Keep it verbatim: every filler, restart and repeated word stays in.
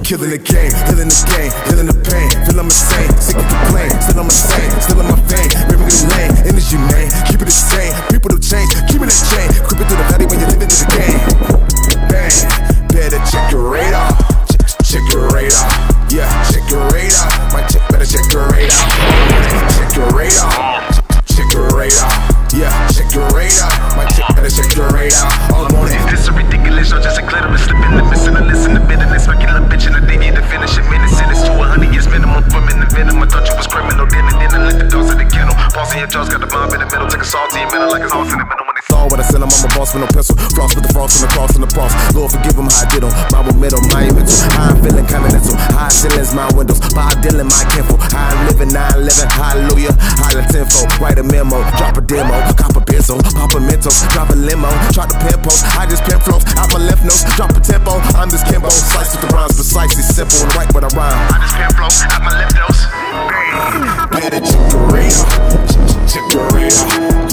Killing the game, killing the game, feeling the pain. Feel I'm insane, sick of the plane. Still I'm insane, still in my vein. Remember the lane, energy man. Keep it the same, people don't change. Keep it that chain, creep it through the valley when you're living through the game. Bang, better check your radar. Check, check your radar. Yeah, check your radar. My check, better check your radar. Check your radar. Check your radar. Yeah, check your radar. My check, better check your radar. All morning. Is this a ridiculous or just a clitoris slipping the missing a listen to bitterness? Making a bitch and I need to finish it. Minute sentence to a hundred years minimum for minute venom. I thought you was criminal, then and then I let the dogs in the kennel. Pause in your jaws, got the bomb in the middle. Take a salt in your middle like a sauce in the middle. When they saw what I sent him, I'm a boss with no pencil. Floss with the frost and the cross and the cross. Lord forgive him how I did him. My momentum, my mental. How I'm feeling continental. High ceilings, my windows. Bob Dylan, my kinfolk. How I'm living, nine eleven. Hallelujah. Highland tenfold. Write a memo. Drop a demo. Cop a benzo. Pop a mental. Drop a limo. Try to pen post. I just pen flows. Out my left nose. Drop a tempo. I'm just Kimbo. Slice with the rhymes. Precisely simple and right what I rhyme. I just pen flow. Out my left nose. Better check your radar. Check your radar.